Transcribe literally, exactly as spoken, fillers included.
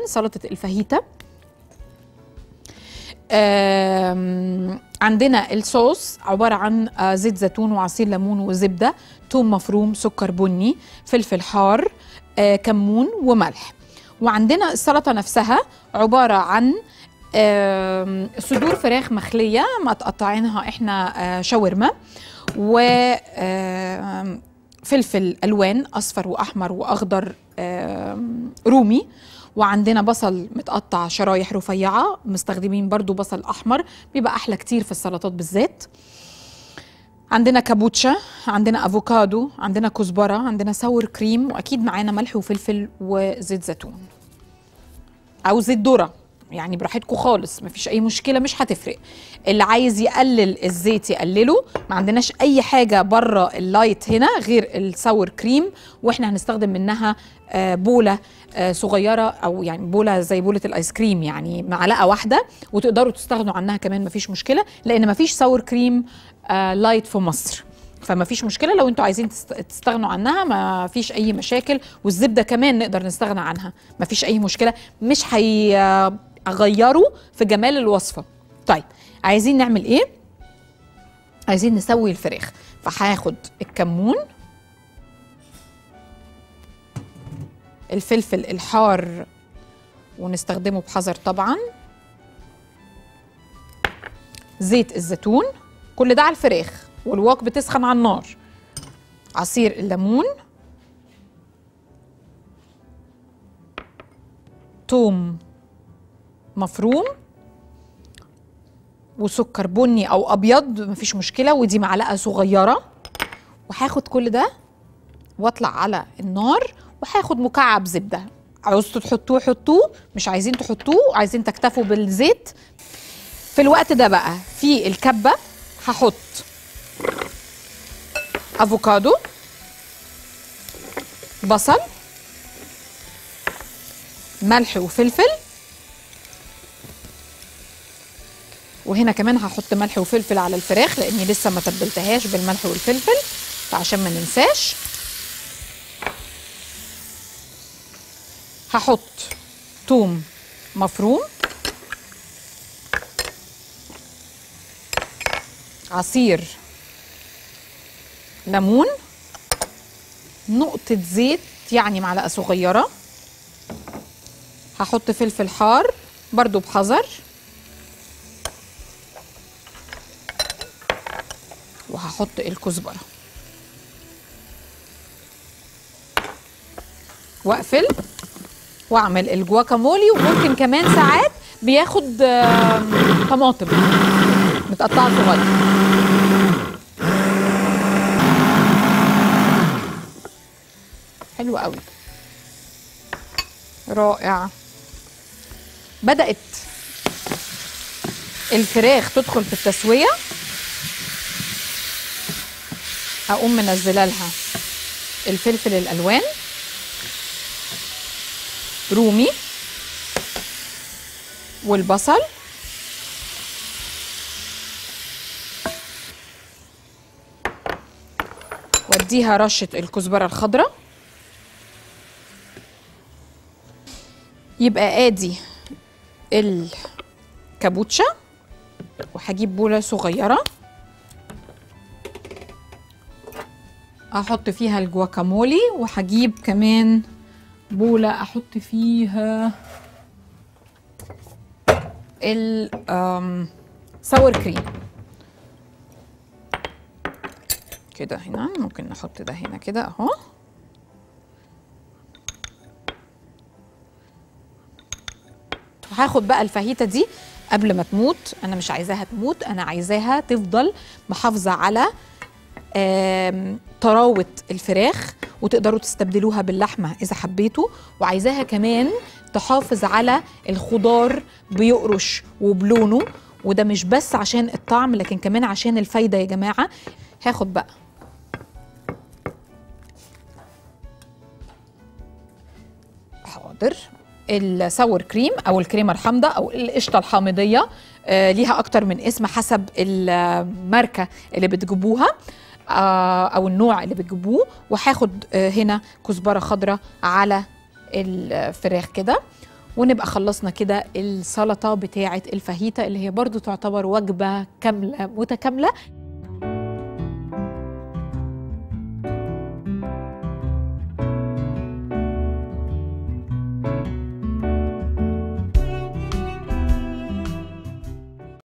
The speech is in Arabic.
سلطة الفاهيتا. عندنا الصوص عبارة عن زيت زيتون وعصير ليمون وزبدة، ثوم مفروم، سكر بني، فلفل حار، كمون وملح. وعندنا السلطة نفسها عبارة عن صدور فراخ مخلية متقطعينها احنا شاورما، وفلفل ألوان أصفر وأحمر وأخضر رومي، وعندنا بصل متقطع شرايح رفيعة، مستخدمين برضو بصل أحمر بيبقى أحلى كتير في السلطات بالذات. عندنا كابوتشا، عندنا أفوكادو، عندنا كزبرة، عندنا ساور كريم، وأكيد معانا ملح وفلفل وزيت زيتون أو زيت ذرة، يعني براحتكم خالص، مفيش أي مشكلة، مش هتفرق. اللي عايز يقلل الزيت يقلله. ما عندناش أي حاجة بره اللايت هنا غير الساور كريم، وإحنا هنستخدم منها بولة صغيرة، أو يعني بولة زي بولة الآيس كريم، يعني معلقة واحدة، وتقدروا تستغنوا عنها كمان مفيش مشكلة، لأن مفيش ساور كريم لايت في مصر، فما فيش مشكله. لو انتوا عايزين تستغنوا عنها ما فيش اي مشاكل، والزبده كمان نقدر نستغنى عنها، ما فيش اي مشكله، مش هيغيروا في جمال الوصفه. طيب عايزين نعمل ايه؟ عايزين نسوي الفراخ، فهاخد الكمون، الفلفل الحار ونستخدمه بحذر طبعا، زيت الزيتون، كل ده على الفراخ والواك بتسخن على النار، عصير الليمون، ثوم مفروم، وسكر بني او ابيض مفيش مشكله، ودي معلقه صغيره. وهاخد كل ده واطلع على النار، وهاخد مكعب زبده، عاوزتوا تحطوه حطوه، مش عايزين تحطوه، عايزين تكتفوا بالزيت. في الوقت ده بقى في الكبه هحط افوكادو، بصل، ملح وفلفل، وهنا كمان هحط ملح وفلفل على الفراخ لاني لسه ما تبلتهاش بالملح والفلفل، فعشان ما ننساش هحط ثوم مفروم، عصير ليمون، نقطة زيت يعني معلقة صغيرة، هحط فلفل حار برضو بحذر، وهحط الكزبرة واقفل واعمل الجواكامولي. وممكن كمان ساعات بياخد طماطم متقطعة صغير. حلو قوي، رائع. بدأت الفراخ تدخل في التسوية، هقوم منزله لها الفلفل الألوان رومي والبصل، واديها رشة الكزبرة الخضراء. يبقى ادي الكابوتشا، وهجيب بولة صغيرة احط فيها الجواكامولي، وهجيب كمان بولة احط فيها الساور كريم كده. هنا ممكن نحط ده هنا كده اهو. هاخد بقى الفاهيتا دي قبل ما تموت، انا مش عايزاها تموت، انا عايزاها تفضل محافظة على طراوة الفراخ، وتقدروا تستبدلوها باللحمة إذا حبيتوا، وعايزاها كمان تحافظ على الخضار بيقرش وبلونه، وده مش بس عشان الطعم لكن كمان عشان الفايدة يا جماعة. هاخد بقى حاضر الساور كريم او الكريمه الحامضه او القشطه الحامضيه، آه ليها اكتر من اسم حسب الماركه اللي بتجيبوها آه او النوع اللي بتجيبوه. وهاخد آه هنا كزبره خضراء على الفراخ كده، ونبقى خلصنا كده السلطة بتاعة الفاهيتا اللي هي برضو تعتبر وجبة كاملة متكاملة.